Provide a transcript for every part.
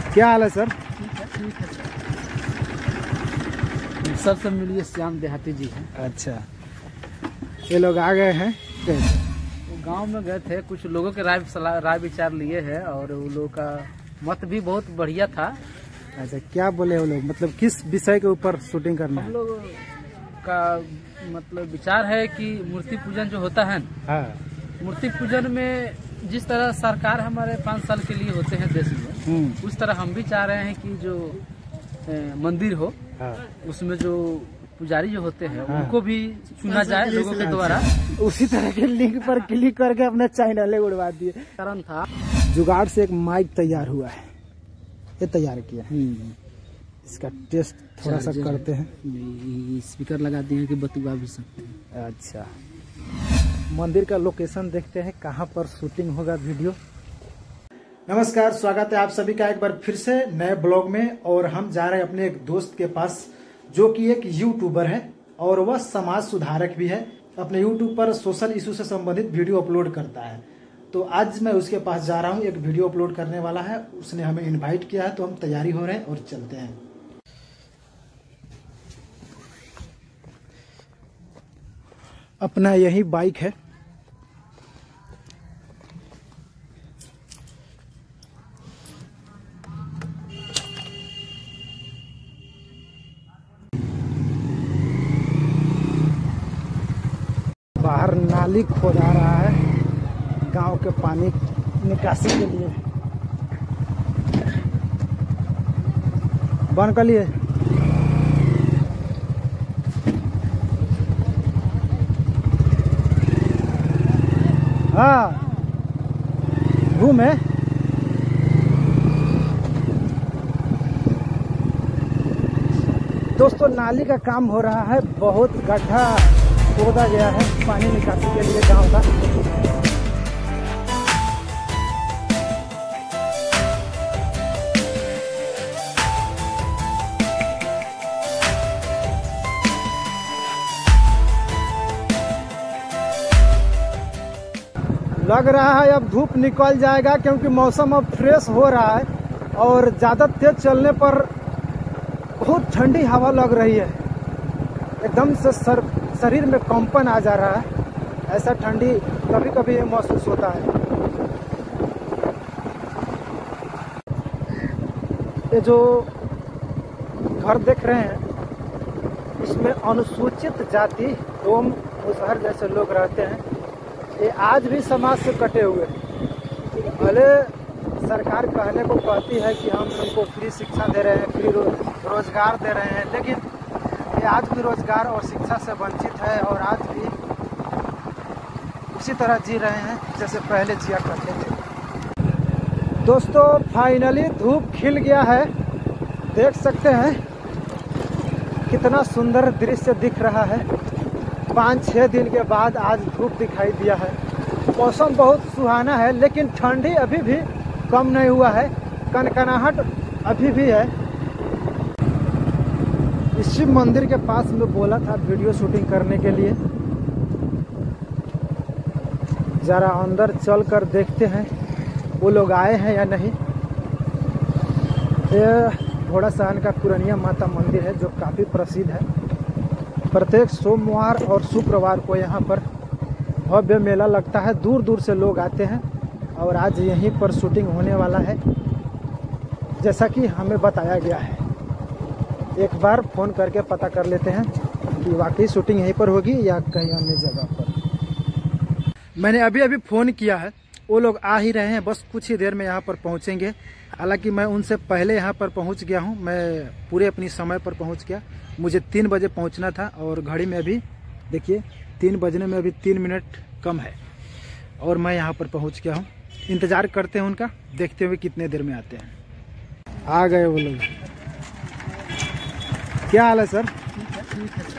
क्या हाल है सर? ठीक है सर। सबसे मिलिए श्याम देहाती जी हैं। अच्छा, ये लोग आ गए हैं। गांव में गए थे, कुछ लोगों के राय विचार लिए हैं और उन लोगों का मत भी बहुत बढ़िया था। अच्छा, क्या बोले वो लोग? मतलब किस विषय के ऊपर शूटिंग करना है? हम लोग का मतलब विचार है कि मूर्ति पूजन जो होता है, हाँ। मूर्ति पूजन में जिस तरह सरकार हमारे 5 साल के लिए होते हैं देश में, उस तरह हम भी चाह रहे हैं कि जो मंदिर हो, हाँ। उसमें जो पुजारी जो होते हैं, हाँ। उनको भी चुना जाए लोगों के द्वारा। उसी तरह के लिंक पर क्लिक करके अपना चैनल उड़वा दिए। कारण था जुगाड़ से एक माइक तैयार हुआ है, ये तैयार किया। इसका टेस्ट थोड़ा सा करते हैं। स्पीकर लगा दिए हैं कि बतुआ भी सकते हैं। अच्छा, मंदिर का लोकेशन देखते हैं कहाँ पर शूटिंग होगा वीडियो। नमस्कार, स्वागत है आप सभी का एक बार फिर से नए ब्लॉग में। और हम जा रहे हैं अपने एक दोस्त के पास जो कि एक यूट्यूबर है और वह समाज सुधारक भी है। अपने यूट्यूब पर सोशल इशू से संबंधित वीडियो अपलोड करता है। तो आज मैं उसके पास जा रहा हूँ, एक वीडियो अपलोड करने वाला है। उसने हमें इनवाइट किया है, तो हम तैयारी हो रहे हैं और चलते हैं। अपना यही बाइक है। बाहर नाली खोदा रहा है गांव के पानी निकासी के लिए। बंद कर लिए। हाँ, घूमे। दोस्तों, नाली का काम हो रहा है, बहुत गड्ढा खोदा गया है पानी निकासी के लिए गांव का। लग रहा है अब धूप निकल जाएगा, क्योंकि मौसम अब फ्रेश हो रहा है और ज़्यादा तेज चलने पर बहुत ठंडी हवा लग रही है। एकदम से शरीर में कंपन आ जा रहा है। ऐसा ठंडी कभी कभी महसूस होता है। ये जो घर देख रहे हैं, इसमें अनुसूचित जाति एवं मुसहर जैसे लोग रहते हैं। ये आज भी समाज से कटे हुए हैं। भले सरकार कहने को कहती है कि हम उनको फ्री शिक्षा दे रहे हैं, फ्री रोजगार दे रहे हैं, लेकिन ये आज भी रोजगार और शिक्षा से वंचित है और आज भी उसी तरह जी रहे हैं जैसे पहले जिया करते थे। दोस्तों, फाइनली धूप खिल गया है। देख सकते हैं कितना सुंदर दृश्य दिख रहा है। 5-6 दिन के बाद आज धूप दिखाई दिया है। मौसम बहुत सुहाना है, लेकिन ठंडी अभी भी कम नहीं हुआ है। कनकनाहट अभी भी है। इस शिव मंदिर के पास में बोला था वीडियो शूटिंग करने के लिए। जरा अंदर चल कर देखते हैं वो लोग आए हैं या नहीं। यह घोड़ा सहन का पुरनिया माता मंदिर है जो काफ़ी प्रसिद्ध है। प्रत्येक सोमवार और शुक्रवार को यहाँ पर भव्य मेला लगता है। दूर दूर से लोग आते हैं और आज यहीं पर शूटिंग होने वाला है, जैसा कि हमें बताया गया है। एक बार फ़ोन करके पता कर लेते हैं कि वाकई शूटिंग यहीं पर होगी या कहीं अन्य जगह पर। मैंने अभी फ़ोन किया है, वो लोग आ ही रहे हैं, बस कुछ ही देर में यहाँ पर पहुँचेंगे। हालांकि मैं उनसे पहले यहाँ पर पहुँच गया हूँ। मैं पूरे अपनी समय पर पहुँच गया। मुझे 3 बजे पहुँचना था और घड़ी में अभी देखिए 3 बजने में अभी 3 मिनट कम है और मैं यहाँ पर पहुँच गया हूँ। इंतज़ार करते हैं उनका, देखते हुए कितने देर में आते हैं। आ गए वो लोग। क्या हाल है सर? ठीक है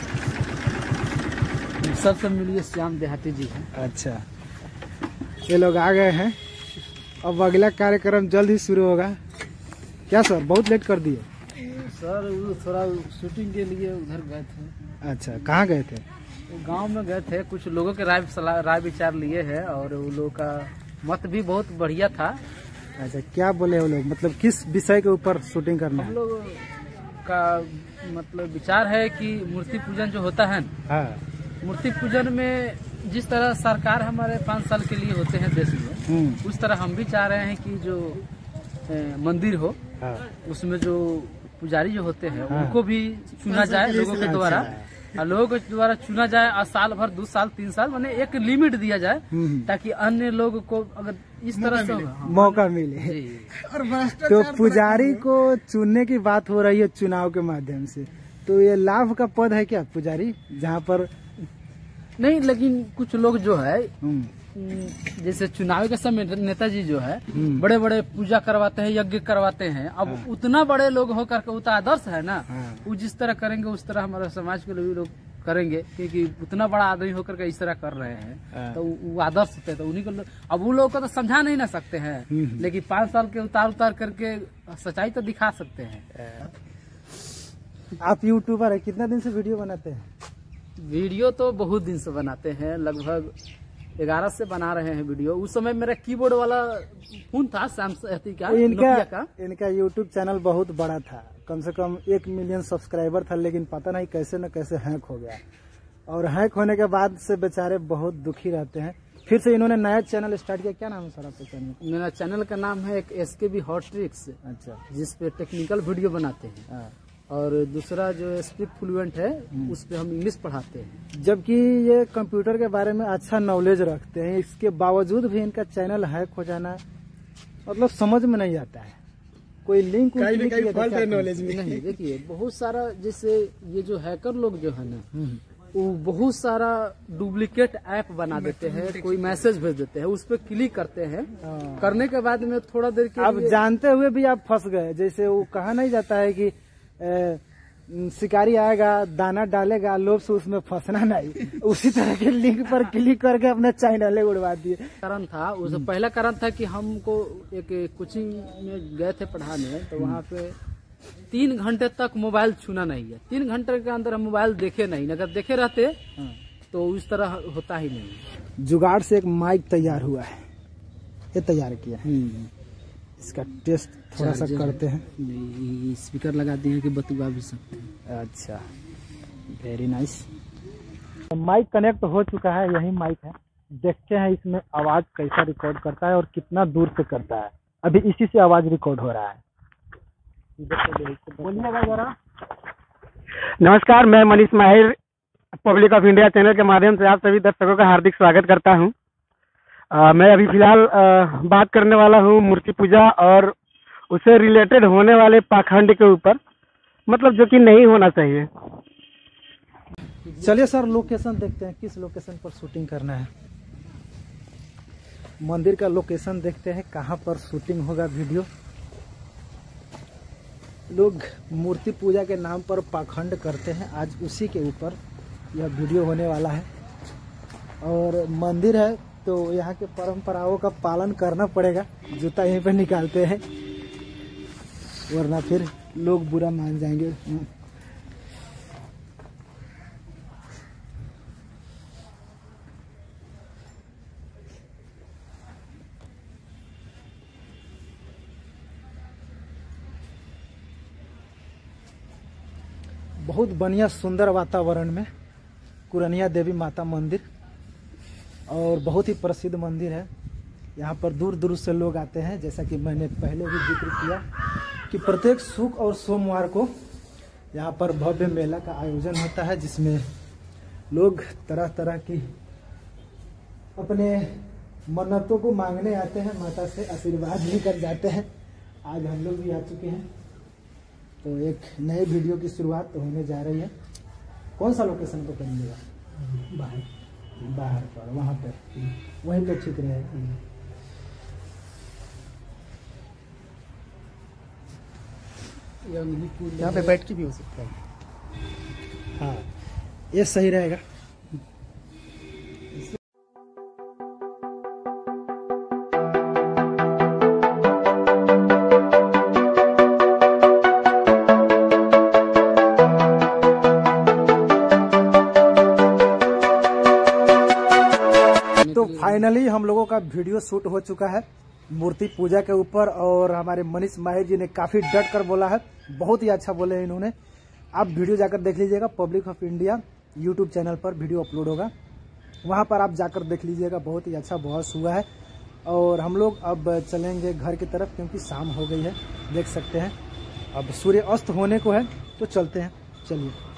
सर। सबसे मिलिए श्याम देहाती जी हैं। अच्छा, ये लोग आ गए हैं। अब अगला कार्यक्रम जल्द ही शुरू होगा। क्या सर, बहुत लेट कर दिए? सर वो थोड़ा शूटिंग के लिए उधर गए थे। अच्छा, कहाँ गए थे? गांव में गए थे, कुछ लोगों के राय विचार लिए हैं और उन लोगों का मत भी बहुत बढ़िया था। अच्छा, क्या बोले वो लोग, मतलब किस विषय के ऊपर शूटिंग करना हम है? लोग का मतलब विचार है कि मूर्ति पूजन जो होता है, हाँ। मूर्ति पूजन में जिस तरह सरकार हमारे 5 साल के लिए होते हैं देश में, उस तरह हम भी चाह रहे हैं कि जो मंदिर हो, हाँ। उसमें जो पुजारी जो होते हैं, हाँ। उनको भी चुना जाए लोगों के द्वारा, और लोगों के द्वारा चुना जाए, और साल भर 2 साल 3 साल मैंने एक लिमिट दिया जाए, ताकि अन्य लोग को अगर इस तरह से मौका मिले। तो पुजारी को चुनने की बात हो रही है चुनाव के माध्यम से, तो ये लाभ का पद है क्या पुजारी, जहाँ पर नहीं, लेकिन कुछ लोग जो है जैसे चुनाव के समय नेताजी जो है बड़े बड़े पूजा करवाते हैं, यज्ञ करवाते हैं। अब उतना बड़े लोग होकर के उतना आदर्श है ना, वो जिस तरह करेंगे उस तरह हमारे समाज के लोग करेंगे, क्योंकि उतना बड़ा आदमी होकर के इस तरह कर रहे हैं तो वो आदर्श थे, तो उन्हीं को अब वो लोग को तो समझा नहीं ना सकते हैं, लेकिन 5 साल के उतार करके सच्चाई तो दिखा सकते हैं। आप यूट्यूबर है, कितना दिन से वीडियो बनाते हैं? वीडियो तो बहुत दिन से बनाते हैं, लगभग 11 से बना रहे हैं वीडियो। उस समय मेरा कीबोर्ड वाला फोन था सैमसंग का, नोकिया का। इनका यूट्यूब चैनल बहुत बड़ा था, कम से कम 1 मिलियन सब्सक्राइबर था, लेकिन पता नहीं कैसे न कैसे हैक हो गया, और हैक होने के बाद से बेचारे बहुत दुखी रहते हैं। फिर से इन्होंने नया चैनल स्टार्ट किया। क्या नाम है सर आपके चैनल? मेरा चैनल का नाम है एक SKB हॉट ट्रिक्स। अच्छा। जिसपे टेक्निकल वीडियो बनाते हैं, और दूसरा जो स्पीक फ्लुएंट है उस पे हम इंग्लिश पढ़ाते हैं। जबकि ये कंप्यूटर के बारे में अच्छा नॉलेज रखते हैं, इसके बावजूद भी इनका चैनल हैक हो जाना मतलब समझ में नहीं आता है। कोई लिंक नॉलेज में नहीं। देखिए बहुत सारा, जैसे ये जो हैकर लोग जो है ना, वो बहुत सारा डुप्लीकेट ऐप बना देते हैं, कोई मैसेज भेज देते हैं, उस पर क्लिक करते हैं, करने के बाद में थोड़ा देर के आप जानते हुए भी आप फंस गए। जैसे वो कहा नहीं जाता है कि शिकारी आएगा दाना डालेगा, लोभ से उसमें फंसना नहीं, उसी तरह के लिंक पर क्लिक करके अपना चैनल उड़वा दिए। कारण था उस पहला कारण था कि हमको एक कोचिंग में गए थे पढ़ाने, तो वहाँ पे 3 घंटे तक मोबाइल छूना नहीं है। 3 घंटे के अंदर हम मोबाइल देखे नहीं, अगर देखे रहते तो उस तरह होता ही नहीं। जुगाड़ से एक माइक तैयार हुआ है, ये तैयार किया है। इसका टेस्ट थोड़ा सा करते हैं। स्पीकर लगा दिए हैं कि बतुआ भी सकते हैं। अच्छा, वेरी नाइस। माइक कनेक्ट हो चुका है, यही माइक है। देखते हैं इसमें आवाज कैसा रिकॉर्ड करता है और कितना दूर से करता है। अभी इसी से आवाज रिकॉर्ड हो रहा है। बोलिएगा जरा। नमस्कार, मैं मनीष माहिर पब्लिक ऑफ इंडिया चैनल के माध्यम से आप सभी दर्शकों का हार्दिक स्वागत करता हूं। मैं अभी फिलहाल बात करने वाला हूं मूर्ति पूजा और उससे रिलेटेड होने वाले पाखंड के ऊपर, मतलब जो कि नहीं होना चाहिए। चलिए सर, लोकेशन देखते हैं, किस लोकेशन पर शूटिंग करना है। मंदिर का लोकेशन देखते हैं, कहां पर शूटिंग होगा वीडियो। लोग मूर्ति पूजा के नाम पर पाखंड करते हैं, आज उसी के ऊपर यह वीडियो होने वाला है। और मंदिर है तो यहाँ के परंपराओं का पालन करना पड़ेगा। जूता यहीं पे निकालते हैं, वरना फिर लोग बुरा मान जाएंगे। बहुत बढ़िया सुंदर वातावरण में कुरनिया देवी माता मंदिर, और बहुत ही प्रसिद्ध मंदिर है। यहाँ पर दूर दूर से लोग आते हैं। जैसा कि मैंने पहले भी जिक्र किया कि प्रत्येक शुक्र और सोमवार को यहाँ पर भव्य मेला का आयोजन होता है, जिसमें लोग तरह तरह की अपने मन्नतों को मांगने आते हैं, माता से आशीर्वाद लेकर जाते हैं। आज हम लोग भी आ चुके हैं, तो एक नए वीडियो की शुरुआत तो होने जा रही है। कौन सा लोकेशन पर करेंगे? बाहर पर, वहाँ पर, वहीं पर ठीक रहेगा। यहाँ पे बैठ के भी हो सकता है। हाँ, ये सही रहेगा। तो फाइनली हम लोगों का वीडियो शूट हो चुका है। मूर्ति पूजा के ऊपर। और हमारे मनीष माहिर जी ने काफी डट कर बोला है, बहुत ही अच्छा बोले हैं इन्होंने। आप वीडियो जाकर देख लीजिएगा, public of India YouTube channel पर वीडियो अपलोड होगा, वहां पर आप जाकर देख लीजिएगा। बहुत ही अच्छा बहस हुआ है। और हम लोग अब चलेंगे घर की तरफ, क्योंकि शाम हो गई है, देख सकते हैं अब सूर्य अस्त होने को है, तो चलते हैं, चलिए।